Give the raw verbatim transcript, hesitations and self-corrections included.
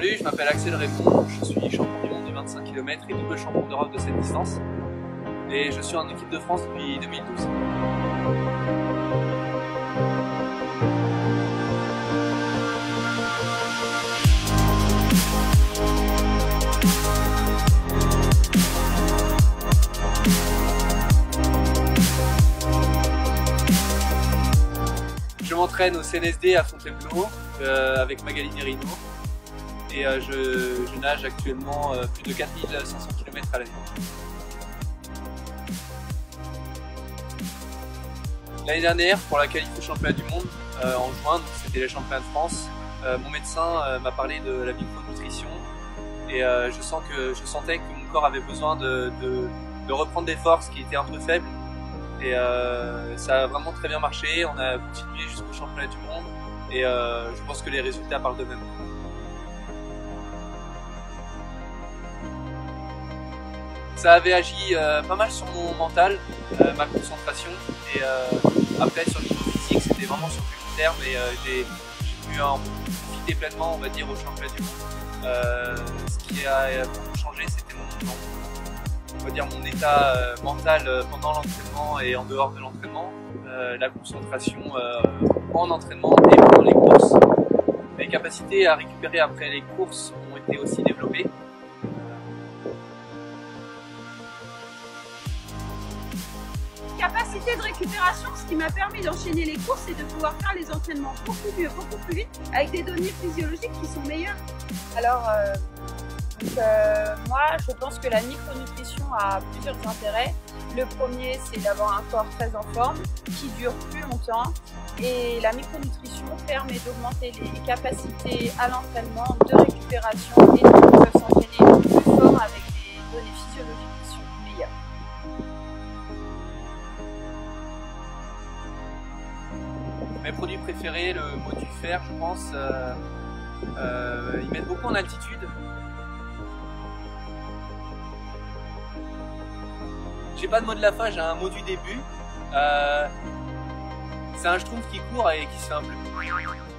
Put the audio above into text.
Salut, je m'appelle Axel Raymond, je suis champion du monde du vingt-cinq kilomètres et double champion d'Europe de cette distance. Et je suis en équipe de France depuis deux mille douze. Je m'entraîne au C N S D à Fontainebleau euh, avec Magali Nerino et euh, je, je nage actuellement euh, plus de quatre mille cinq cents kilomètres à l'année. L'année dernière, pour la qualif au championnat du monde, euh, en juin, c'était les championnats de France, euh, mon médecin euh, m'a parlé de la micronutrition et euh, je, sens que, je sentais que mon corps avait besoin de, de, de reprendre des forces qui étaient un peu faibles. Et euh, ça a vraiment très bien marché, on a continué jusqu'au championnat du monde et euh, je pense que les résultats parlent d'eux-mêmes. Ça avait agi euh, pas mal sur mon mental, euh, ma concentration et euh, après sur le niveau physique c'était vraiment sur le long terme et euh, j'ai pu en profiter pleinement on va dire au championnat du monde. Euh, ce qui a beaucoup changé c'était mon, mon on va dire mon état euh, mental euh, pendant l'entraînement et en dehors de l'entraînement, euh, la concentration euh, en entraînement et pendant les courses. Mes capacités à récupérer après les courses ont été aussi développées. Capacité de récupération, ce qui m'a permis d'enchaîner les courses et de pouvoir faire les entraînements beaucoup mieux, beaucoup plus vite, avec des données physiologiques qui sont meilleures. Alors, euh, donc, euh, moi, je pense que la micronutrition a plusieurs intérêts. Le premier, c'est d'avoir un corps très en forme, qui dure plus longtemps. Et la micronutrition permet d'augmenter les capacités à l'entraînement, de récupération, et donc on peut s'entraîner plus fort avec des données physiologiques qui sont meilleures. Mes produits préférés, le Modufer, je pense, euh, euh, ils mettent beaucoup en altitude. J'ai pas de mot de la fin, j'ai un mot du début. Euh, c'est un schtroumpf qui court et qui se fait un peu.